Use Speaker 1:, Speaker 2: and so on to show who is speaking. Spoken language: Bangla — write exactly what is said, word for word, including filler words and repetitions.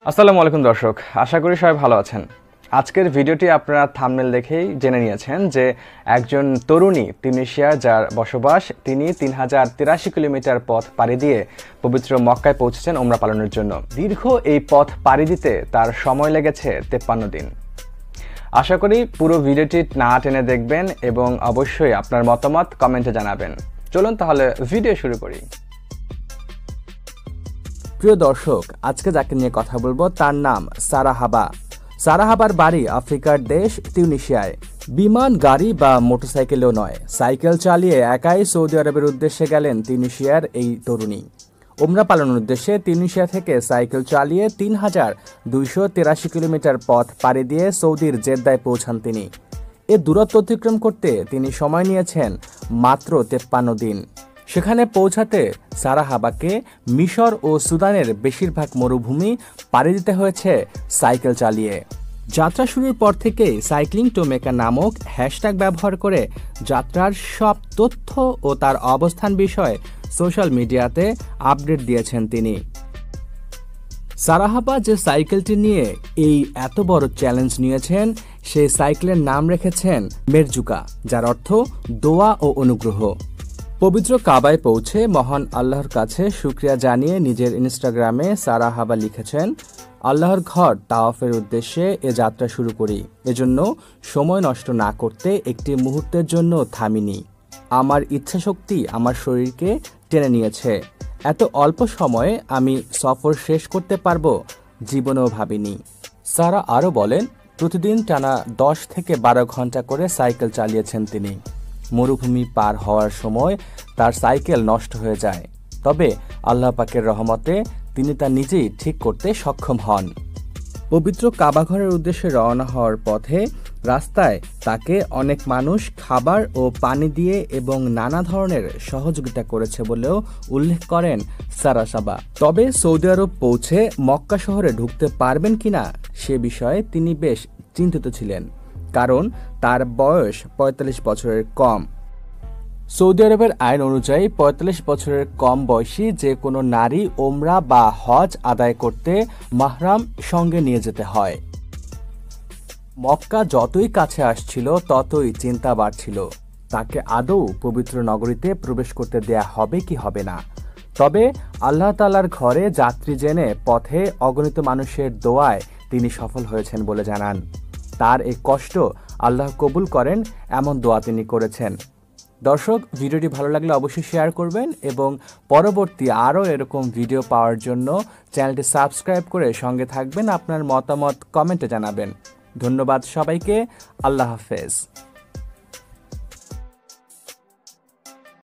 Speaker 1: আসসালামু আলাইকুম দর্শক, আশা করি সবাই ভালো আছেন। আজকের ভিডিওটি আপনারা থাম্বনেল দেখেই জেনে নিয়েছেন যে একজন তরুণী তিউনিসিয়ার যার বসবাস, তিনি তিন হাজার তিরাশি কিলোমিটার পথ পাড়ি দিয়ে পবিত্র মক্কায় পৌঁছেছেন ওমরা পালনের জন্য। দীর্ঘ এই পথ পাড়ি দিতে তার সময় লেগেছে তেপ্পান্ন দিন। আশা করি পুরো ভিডিওটি না টেনে দেখবেন এবং অবশ্যই আপনার মতামত কমেন্টে জানাবেন। চলুন তাহলে ভিডিও শুরু করি। প্রিয় দর্শক, আজকে যাকে নিয়ে কথা বলবো তার নাম সারা হাবা। সারা হাবার বাড়ি আফ্রিকার দেশ তিউনিসিয়ায়। বিমান, গাড়ি বা মোটরসাইকেলেও নয়, সাইকেল চালিয়ে একাই সৌদি আরবের উদ্দেশ্যে গেলেন তিউনিসিয়ার এই তরুণী। ওমরা পালনের উদ্দেশ্যে তিউনিসিয়া থেকে সাইকেল চালিয়ে তিন হাজার দুইশো তিরাশি কিলোমিটার পথ পাড়ি দিয়ে সৌদির জেদ্দায় পৌঁছান তিনি। এ দূরত্ব অতিক্রম করতে তিনি সময় নিয়েছেন মাত্র তেপ্পান্ন দিন। সেখানে পৌঁছাতে সারা হাবাকে মিশর ও সুদানের বেশিরভাগ মরুভূমি পাড়ি দিতে হয়েছে সাইকেল চালিয়ে। যাত্রা শুরুর পর থেকেই সাইক্লিং টু মেকা নামক হ্যাশট্যাগ ব্যবহার করে যাত্রার সব তথ্য ও তার অবস্থান বিষয়ে সোশ্যাল মিডিয়াতে আপডেট দিয়েছেন তিনি। সারা হাবা যে সাইকেলটি নিয়ে এই এত বড় চ্যালেঞ্জ নিয়েছেন, সেই সাইকেলের নাম রেখেছেন মেরজুকা, যার অর্থ দোয়া ও অনুগ্রহ। পবিত্র কাবায় পৌঁছে মহান আল্লাহর কাছে শুকরিয়া জানিয়ে নিজের ইনস্টাগ্রামে সারা হাবা লিখেছেন, আল্লাহর ঘর তাওয়াফের উদ্দেশ্যে এ যাত্রা শুরু করি। এজন্য সময় নষ্ট না করতে একটি মুহূর্তের জন্য থামিনি। আমার ইচ্ছাশক্তি আমার শরীরকে টেনে নিয়েছে। এত অল্প সময়ে আমি সফর শেষ করতে পারবো জীবনেও ভাবিনি। সারা আরও বলেন, প্রতিদিন টানা দশ থেকে বারো ঘন্টা করে সাইকেল চালিয়েছেন তিনি। মরুভূমি পার হওয়ার সময় তার সাইকেল নষ্ট হয়ে যায়, তবে আল্লাহ পাকের রহমতে তিনি তা নিজেই ঠিক করতে সক্ষম হন। পবিত্র কাবাঘরের উদ্দেশ্যে রওনা হওয়ার পথে রাস্তায় তাকে অনেক মানুষ খাবার ও পানি দিয়ে এবং নানা ধরনের সহযোগিতা করেছে বলেও উল্লেখ করেন সারা সাবা। তবে সৌদি আরব পৌঁছে মক্কা শহরে ঢুকতে পারবেন কিনা সে বিষয়ে তিনি বেশ চিন্তিত ছিলেন, কারণ তার বয়স পঁয়তাল্লিশ বছরের কম। সৌদি আরবের আইন অনুযায়ী পঁয়তাল্লিশ বছরের কম বয়সী যে কোনো নারী ওমরা বা হজ আদায় করতে মাহরাম সঙ্গে নিয়ে যেতে হয়। মক্কা যতই কাছে আসছিল ততই চিন্তা বাড়ছিল, তাকে আদৌ পবিত্র নগরীতে প্রবেশ করতে দেয়া হবে কি হবে না। তবে আল্লাহ তাআলার ঘরে যাত্রী জেনে পথে অগণিত মানুষের দোয়ায় তিনি সফল হয়েছেন বলে জানান। তার এই কষ্ট আল্লাহ কবুল করেন, এমন দোয়া তিনি করেছেন। দর্শক, ভিডিওটি ভালো লাগলে অবশ্যই শেয়ার করবেন এবং পরবর্তী আরও এরকম ভিডিও পাওয়ার জন্য চ্যানেলটি সাবস্ক্রাইব করে সঙ্গে থাকবেন। আপনার মতামত কমেন্টে জানাবেন। ধন্যবাদ সবাইকে। আল্লাহ হাফেজ।